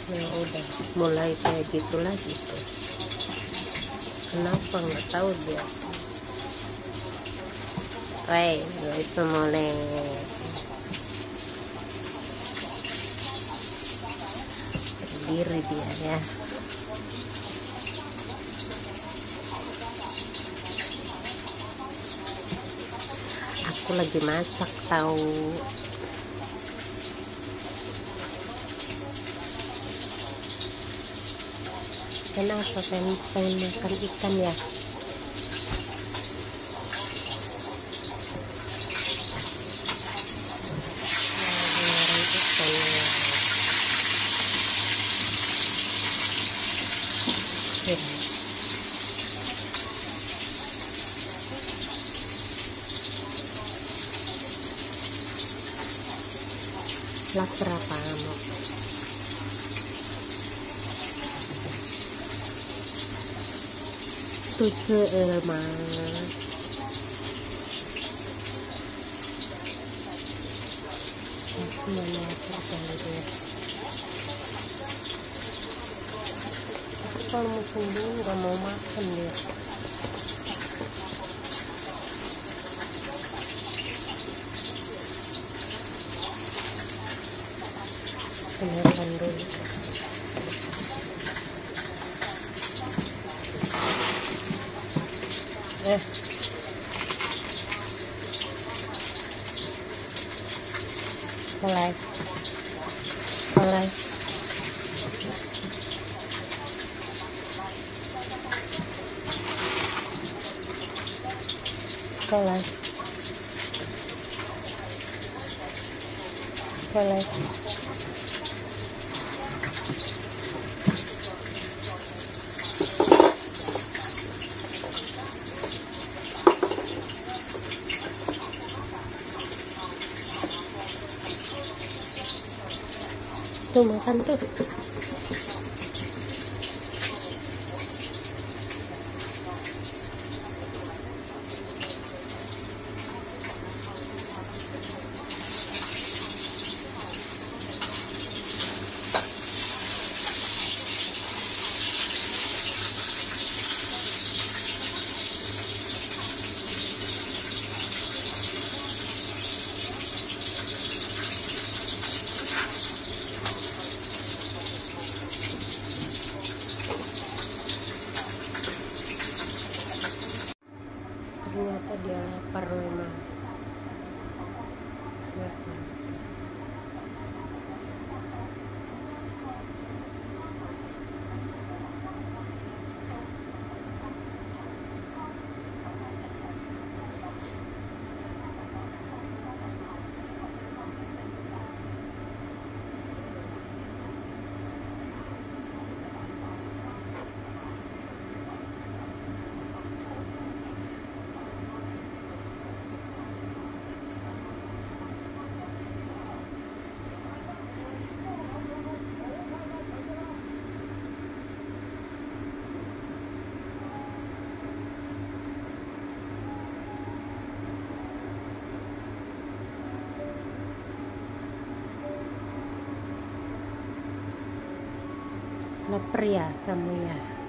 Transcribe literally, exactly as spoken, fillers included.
Ya udah mulai kayak gitu lagi tuh, kenapa nggak tahu dia. Woi, itu mulai berdiri dia ya. Aku lagi masak tahu. Kenapa pengen, pengen makan ikan ya? Lapar apa kamu? Tujuh elma. Mana lapar kali dia. Kalau musim dingin nggak mau makan dia. Kenalkan dulu. Eh. Mulai. Mulai. Mulai. Mulai. Tuh makan tuh. Ternyata dia lapar memang. Ya. Lapar ya kamu ya.